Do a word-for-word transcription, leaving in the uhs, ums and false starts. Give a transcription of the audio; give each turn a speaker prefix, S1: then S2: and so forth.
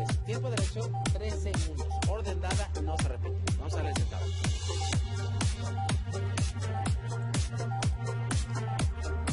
S1: mujeres. Tiempo de reacción, tres segundos. Orden dada, no se repite. Vamos a ver sentado.